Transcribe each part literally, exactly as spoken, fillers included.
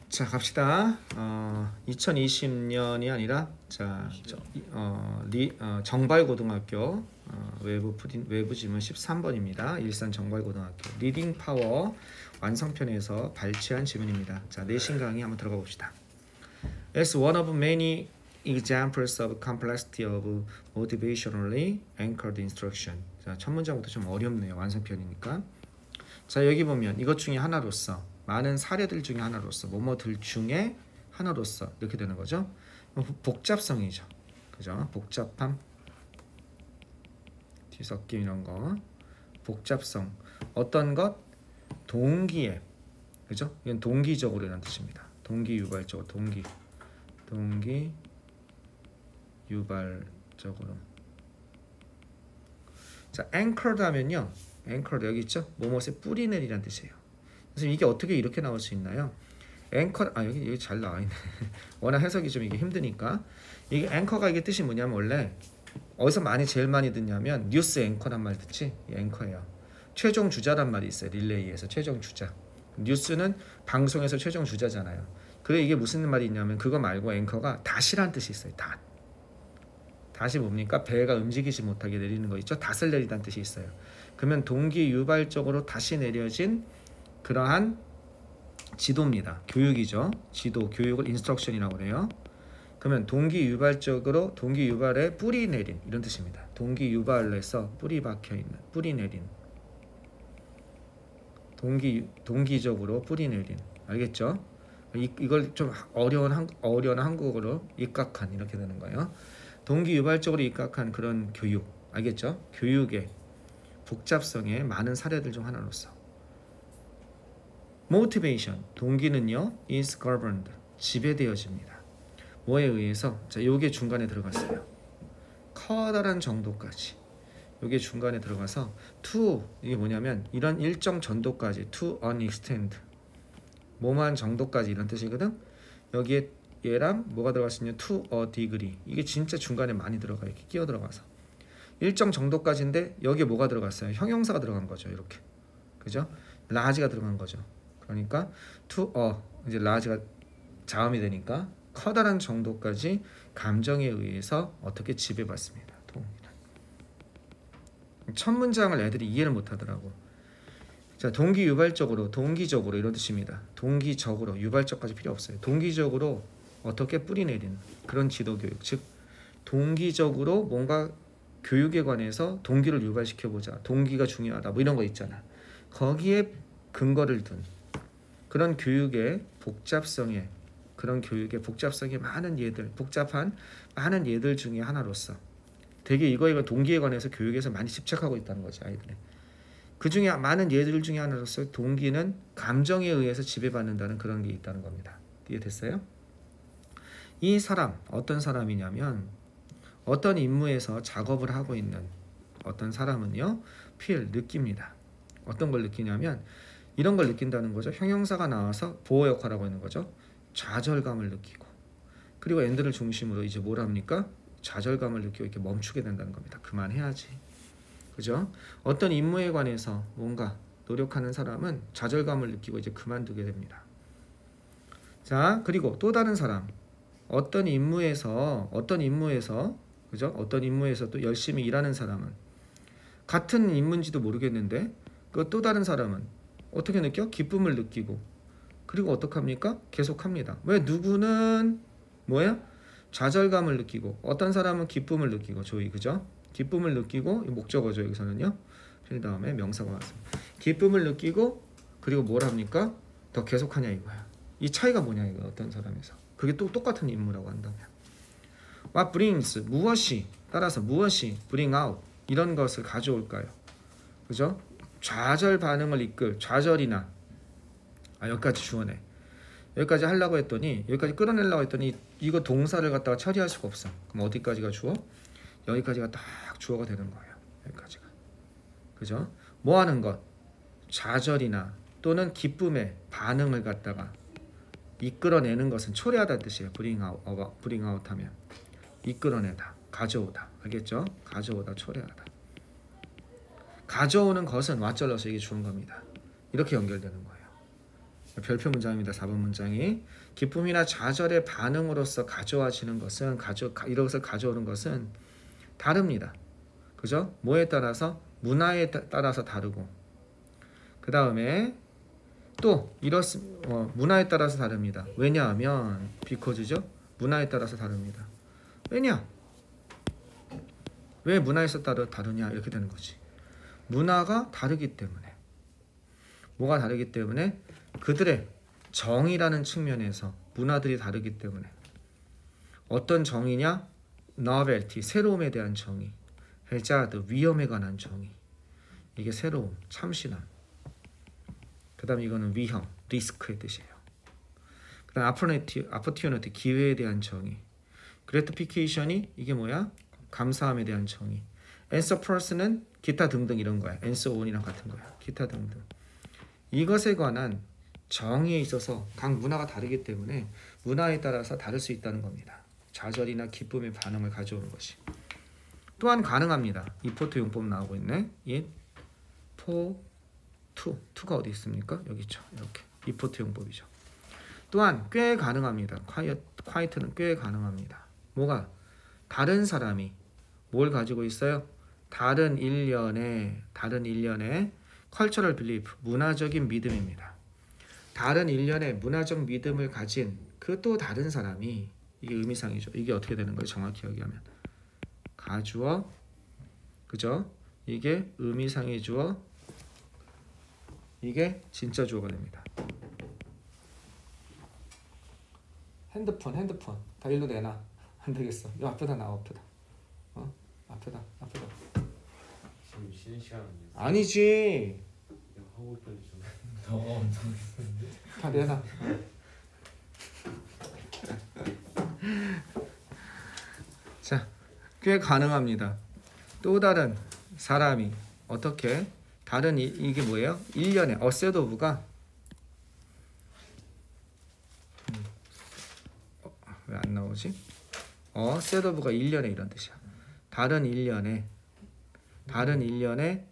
자 갑시다. 어, 이천이십 년이 아니라 자 저, 어, 리, 어, 정발고등학교 어, 외부 푸딘, 외부 지문 십삼 번입니다. 일산 정발고등학교 리딩 파워 완성편에서 발췌한 지문입니다. 자 내신 강의 한번 들어가 봅시다. As one of many examples of complexity of motivationally anchored instruction. 자 첫 문장부터 좀 어렵네요. 완성편이니까. 자 여기 보면 이것 중에 하나로서 많은 사례들 중에 하나로서 뭐뭐들 중에 하나로서 이렇게 되는 거죠. 복잡성이죠. 그죠? 복잡함, 뒤섞임 이런 거. 복잡성. 어떤 것? 동기에. 그죠? 이건 동기적으로 이런 뜻입니다. 동기 유발적으로 동기. 동기 유발적으로. 자, anchored 하면요. anchored 여기 있죠? 뭐뭇에 뿌리 내리라는 뜻이에요. 그래서 이게 어떻게 이렇게 나올 수 있나요? 앵커 아 여기 여기 잘 나와 있네. 워낙 해석이 좀 이게 힘드니까 이게 앵커가 이게 뜻이 뭐냐면 원래 어디서 많이 제일 많이 듣냐면 뉴스 앵커란 말 듣지? 이 앵커예요. 최종 주자란 말이 있어요. 릴레이에서 최종 주자. 뉴스는 방송에서 최종 주자잖아요. 그래 이게 무슨 말이 있냐면 그거 말고 앵커가 닷이란 뜻이 있어요. 닷. 닷이 뭡니까? 배가 움직이지 못하게 내리는 거 있죠? 닷을 내리다는 뜻이 있어요. 그러면 동기 유발적으로 다시 내려진 그러한 지도입니다. 교육이죠. 지도, 교육을 인스트럭션이라고 그래요. 그러면 동기 유발적으로 동기 유발에 뿌리 내린 이런 뜻입니다. 동기 유발에서 뿌리 박혀 있는 뿌리 내린 동기 동기적으로 뿌리 내린 알겠죠? 이, 이걸 좀 어려운 한, 어려운 한국어로 입각한 이렇게 되는 거예요. 동기 유발적으로 입각한 그런 교육 알겠죠? 교육의 복잡성의 많은 사례들 중 하나로서. motivation 동기는요 is governed 지배되어집니다. 뭐에 의해서? 자, 요게 중간에 들어갔어요. 커다란 정도까지. 요게 중간에 들어가서 to 이게 뭐냐면 이런 일정 정도까지 to an extent 뭐만 정도까지 이런 뜻이거든. 여기에 얘랑 뭐가 들어갔으면 to a degree 이게 진짜 중간에 많이 들어가 이렇게 끼어 들어가서 일정 정도까지인데 여기에 뭐가 들어갔어요? 형용사가 들어간 거죠. 이렇게 그죠? large가 들어간 거죠. 그러니까 to a 이제 large가 자음이 되니까 커다란 정도까지 감정에 의해서 어떻게 지배받습니다. 첫 문장을 애들이 이해를 못하더라고. 자 동기 유발적으로 동기적으로 이런 뜻입니다. 동기적으로 유발적까지 필요 없어요. 동기적으로 어떻게 뿌리 내리는 그런 지도 교육 즉 동기적으로 뭔가 교육에 관해서 동기를 유발시켜 보자. 동기가 중요하다. 뭐 이런 거 있잖아. 거기에 근거를 둔 그런 교육의 복잡성에 그런 교육의 복잡성이 많은 예들 복잡한 많은 예들 중에 하나로서 되게 이거에 동기에 관해서 교육에서 많이 집착하고 있다는 거죠. 아이들이. 그 중에 많은 예들 중에 하나로서 동기는 감정에 의해서 지배받는다는 그런 게 있다는 겁니다. 이해됐어요? 이 사람 어떤 사람이냐면 어떤 임무에서 작업을 하고 있는 어떤 사람은요 feel 느낍니다. 어떤 걸 느끼냐면 이런 걸 느낀다는 거죠. 형용사가 나와서 보호 역할하고 있는 거죠. 좌절감을 느끼고 그리고 엔드를 중심으로 이제 뭘 합니까? 좌절감을 느끼고 이렇게 멈추게 된다는 겁니다. 그만해야지. 그죠? 어떤 임무에 관해서 뭔가 노력하는 사람은 좌절감을 느끼고 이제 그만두게 됩니다. 자, 그리고 또 다른 사람 어떤 임무에서 어떤 임무에서 그죠? 어떤 임무에서 또 열심히 일하는 사람은 같은 임무인지도 모르겠는데 그 또 다른 사람은 어떻게 느껴? 기쁨을 느끼고 그리고 어떡합니까? 계속합니다. 왜? 누구는 뭐야? 좌절감을 느끼고 어떤 사람은 기쁨을 느끼고 조이 그죠? 기쁨을 느끼고 목적어죠 여기서는요. 그 다음에 명사가 왔습니다. 기쁨을 느끼고 그리고 뭘 합니까? 더 계속하냐 이거야. 이 차이가 뭐냐 이거 어떤 사람에서 그게 또 똑같은 임무라고 한다면 What brings 무엇이 따라서 무엇이 bring out 이런 것을 가져올까요? 그죠? 좌절 반응을 이끌 좌절이나 아 여기까지 주어네. 여기까지 하려고 했더니 여기까지 끌어내려고 했더니 이거 동사를 갖다가 처리할 수가 없어. 그럼 어디까지가 주어? 여기까지가 딱 주어가 되는 거예요. 여기까지가. 그죠? 뭐 하는 것? 좌절이나 또는 기쁨의 반응을 갖다가 이끌어내는 것은 초래하다는 뜻이에요. bring out, bring out 하면 이끌어내다, 가져오다. 알겠죠? 가져오다, 초래하다. 가져오는 것은 왓절러서 이게 주는 겁니다. 이렇게 연결되는 거예요. 별표 문장입니다. 사 번 문장이 기쁨이나 좌절의 반응으로서 가져와지는 것은 가져 이것을 가져오는 것은 다릅니다. 그죠? 뭐에 따라서 문화에 따, 따라서 다르고 그 다음에 또 이렇 어, 문화에 따라서 다릅니다. 왜냐하면 because죠. 문화에 따라서 다릅니다. 왜냐? 왜 문화에서 따로 다르냐 이렇게 되는 거지. 문화가 다르기 때문에 뭐가 다르기 때문에 그들의 정의라는 측면에서 문화들이 다르기 때문에 어떤 정의냐? novelty, 새로움에 대한 정의. hazard, 위험에 관한 정의. 이게 새로움, 참신함. 그 다음 이거는 위험, 리스크의 뜻이에요. 그 다음 opportunity, 기회에 대한 정의. gratification이 이게 뭐야? 감사함에 대한 정의. and so forth는 기타 등등 이런 거야. and so on이랑 같은 거야. 기타 등등. 이것에 관한 정의에 있어서 각 문화가 다르기 때문에 문화에 따라서 다를 수 있다는 겁니다. 좌절이나 기쁨의 반응을 가져오는 것이. 또한 가능합니다. 이포트 용법 나오고 있네. it, for, to. to가 어디 있습니까? 여기 있죠. 이렇게. 이포트 용법이죠. 또한 꽤 가능합니다. quiet, quiet는 꽤 가능합니다. 뭐가? 다른 사람이 뭘 가지고 있어요? 다른 일련의 다른 일련의 cultural belief, 문화적인 믿음입니다. 다른 일련의 문화적 믿음을 가진 그 또 다른 사람이 이게 의미상이죠. 이게 어떻게 되는 거예요? 정확히 얘기하면 가주어, 그죠? 이게 의미상의 주어, 이게 진짜 주어가 됩니다. 핸드폰, 핸드폰 다 일로 내놔. 안 되겠어. 이 앞에다 놔, 앞에다. 어? 앞에다, 앞에다. 지금 쉬는 시간 아니에요? 아니지. 하고 있더니 좀 너가 엄청 했는데. 다 내놔. 자, 꽤 가능합니다. 또 다른 사람이 어떻게 다른 이, 이게 뭐예요? 일련의 a set of가 음, 어, 왜 안 나오지? a set of가 일련의 이런 뜻이야. 다른 일련의 다른 일련의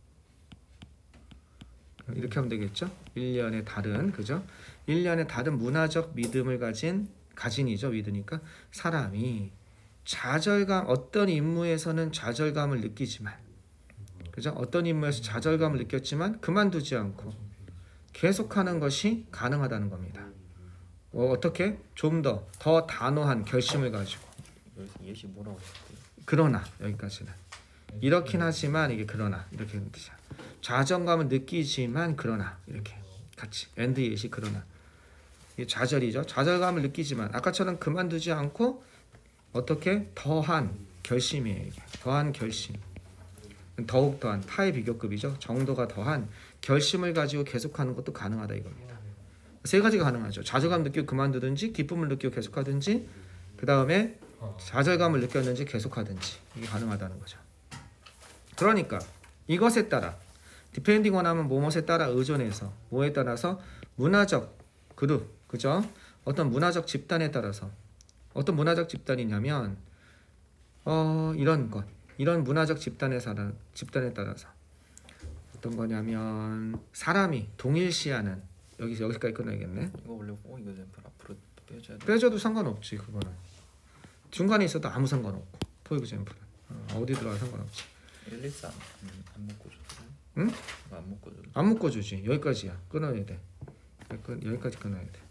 이렇게 하면 되겠죠? 일련의 다른, 그죠? 일련의 다른 문화적 믿음을 가진 가진이죠. 믿으니까 사람이 좌절감, 어떤 임무에서는 좌절감을 느끼지만, 그죠? 어떤 임무에서 좌절감을 느꼈지만 그만두지 않고 계속하는 것이 가능하다는 겁니다. 어, 어떻게? 좀 더 더 단호한 결심을 가지고. 여기서 예시 뭐라고 했대요? 그러나 여기까지는 이렇긴 하지만 이게 그러나 이렇게 하는 뜻이야. 좌절감을 느끼지만 그러나 이렇게 같이 and yet이 그러나 이게 좌절이죠. 좌절감을 느끼지만 아까처럼 그만두지 않고 어떻게 더한 결심이에요. 이게. 더한 결심. 더욱 더한 타의 비교급이죠. 정도가 더한 결심을 가지고 계속하는 것도 가능하다 이겁니다. 세 가지가 가능하죠. 좌절감 느끼고 그만두든지 기쁨을 느끼고 계속하든지 그 다음에 좌절감을 느꼈는지 계속하든지 이게 가능하다는 거죠. 그러니까 이것에 따라 depending on 하면 뭐뭐에 따라 의존해서 뭐에 따라서 문화적 그룹 그죠? 어떤 문화적 집단에 따라서 어떤 문화적 집단이냐면 어 이런 것 이런 문화적 집단에 사람 집단에 따라서 어떤 거냐면 사람이 동일시하는 여기서 여기까지 끝나야겠네. 이거 원래 어 이거 샘플 앞으로 빼줘야 돼. 빼줘도 상관없지 그거는 중간에 있어도 아무 상관없고 포 example은 어, 어디 들어가 상관없지. 일, 이, 삼 음, 안 묶어줘도 응? 이거 안 묶어줘도 안 묶어주지. 여기까지야. 끊어야 돼. 여기까지 끊어야 돼.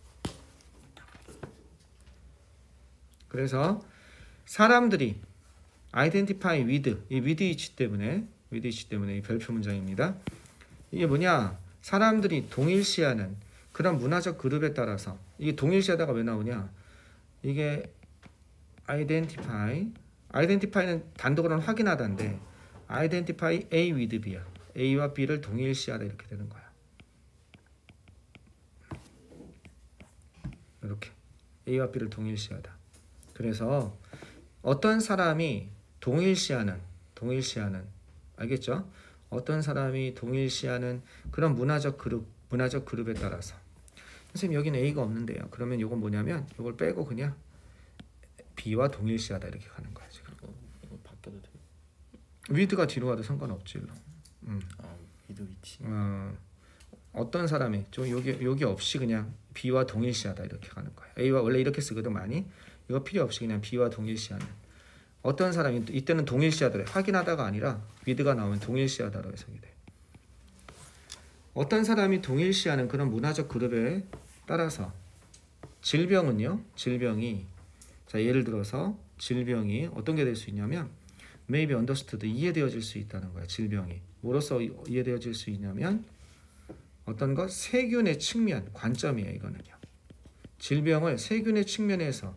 그래서 사람들이 identify with 이 with each 때문에 with each 때문에 이 별표 문장입니다. 이게 뭐냐? 사람들이 동일시하는 그런 문화적 그룹에 따라서 이게 동일시하다가 왜 나오냐? 이게 identify identify는 단독으로는 확인하다인데 identify A with B야. A와 B를 동일시하다 이렇게 되는 거야. 이렇게 A와 B를 동일시하다. 그래서 어떤 사람이 동일시하는 동일시하는 알겠죠? 어떤 사람이 동일시하는 그런 문화적 그룹 문화적 그룹에 따라서 선생님 여기는 A가 없는데요. 그러면 이건 뭐냐면 이걸 빼고 그냥 B와 동일시하다 이렇게 가는 거야 지금. 이거, 이거 바뀌어도 돼? 위드가 뒤로 가도 상관없지. 음. 아 위드 위치. 어, 어떤 사람이 좀 여기 여기 없이 그냥 B와 동일시하다 이렇게 가는 거예요. A와 원래 이렇게 쓰거든 많이. 이거 필요 없이 그냥 B와 동일시하는. 어떤 사람이 이때는 동일시하더래. 확인하다가 아니라 with가 나오면 동일시하다로 해석이 돼. 어떤 사람이 동일시하는 그런 문화적 그룹에 따라서 질병은요. 질병이 자 예를 들어서 질병이 어떤 게 될 수 있냐면 may be understood 이해되어질 수 있다는 거야. 질병이 뭐로써 이해되어질 수 있냐면 어떤 것 세균의 측면 관점이에요. 이거는요. 질병을 세균의 측면에서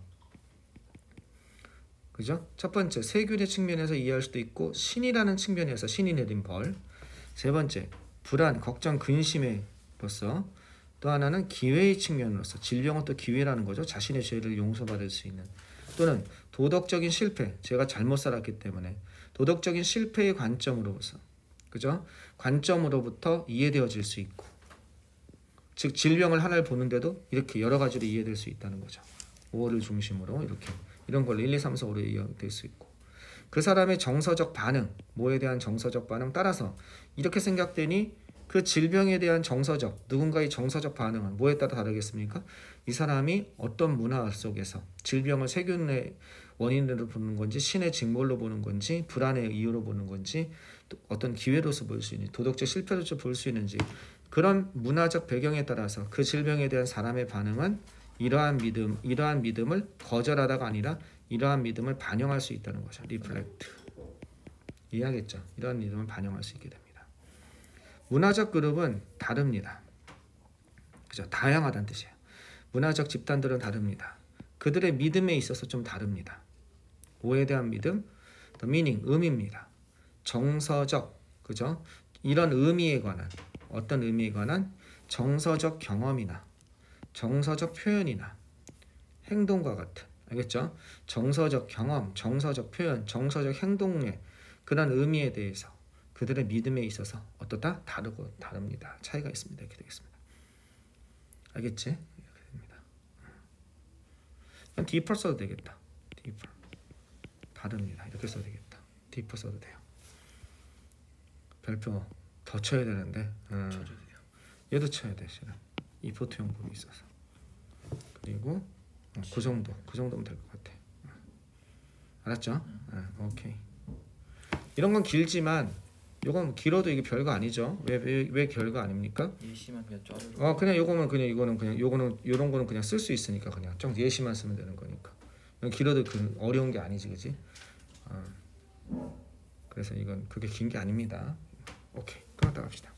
그죠? 첫 번째 세균의 측면에서 이해할 수도 있고 신이라는 측면에서 신이 내린 벌. 세 번째 불안, 걱정, 근심으로서 또 하나는 기회의 측면으로서 질병은 또 기회라는 거죠. 자신의 죄를 용서받을 수 있는 또는 도덕적인 실패, 제가 잘못 살았기 때문에 도덕적인 실패의 관점으로서 그죠? 관점으로부터 이해되어질 수 있고 즉 질병을 하나를 보는데도 이렇게 여러 가지로 이해될 수 있다는 거죠. 오를 중심으로 이렇게 이런 걸로 일, 이, 삼, 사, 오로 이해될 수 있고 그 사람의 정서적 반응, 뭐에 대한 정서적 반응 따라서 이렇게 생각되니 그 질병에 대한 정서적 누군가의 정서적 반응은 뭐에 따라 다르겠습니까? 이 사람이 어떤 문화 속에서 질병을 세균의 원인으로 보는 건지 신의 징벌로 보는 건지 불안의 이유로 보는 건지 또 어떤 기회로서 볼 수 있는지 도덕적 실패로서 볼 수 있는지 그런 문화적 배경에 따라서 그 질병에 대한 사람의 반응은 이러한 믿음, 이러한 믿음을 거절하다가 아니라 이러한 믿음을 반영할 수 있다는 거죠. 리플렉트. 이해하겠죠? 이러한 믿음을 반영할 수 있게 됩니다. 문화적 그룹은 다릅니다. 그죠? 다양하다는 뜻이에요. 문화적 집단들은 다릅니다. 그들의 믿음에 있어서 좀 다릅니다. 뭐에 대한 믿음? The meaning, 의미입니다. 정서적, 그죠? 이런 의미에 관한 어떤 의미에 관한 정서적 경험이나 정서적 표현이나 행동과 같은 알겠죠? 정서적 경험, 정서적 표현, 정서적 행동의 그런 의미에 대해서 그들의 믿음에 있어서 어떻다? 다르고 다릅니다. 차이가 있습니다. 이렇게 되겠습니다. 알겠지? 이렇게 됩니다. 그냥 deeper 써도 되겠다. deeper. 다릅니다. 이렇게 써도 되겠다. deeper 써도 돼요. 별표 더 쳐야 되는데 음. 쳐도 돼요. 얘도 쳐야 돼. 실은 이포트 형법이 있어서. 그리고 어, 그 정도. 그 정도면 될 것 같아. 알았죠? 음. 네, 오케이. 이런 건 길지만 요건 길어도 이게 별거 아니죠. 왜 왜 왜 별거 아닙니까? 예시만 그냥 짜르르. 어 그냥 요거는 그냥 이거는 그냥 요거는 요런 거는 그냥 쓸 수 있으니까 그냥 좀 예시만 쓰면 되는 거니까. 길어도 그 어려운 게 아니지, 그지? 어. 그래서 이건 그게 긴 게 아닙니다. 오케이. 그럼 나갑시다.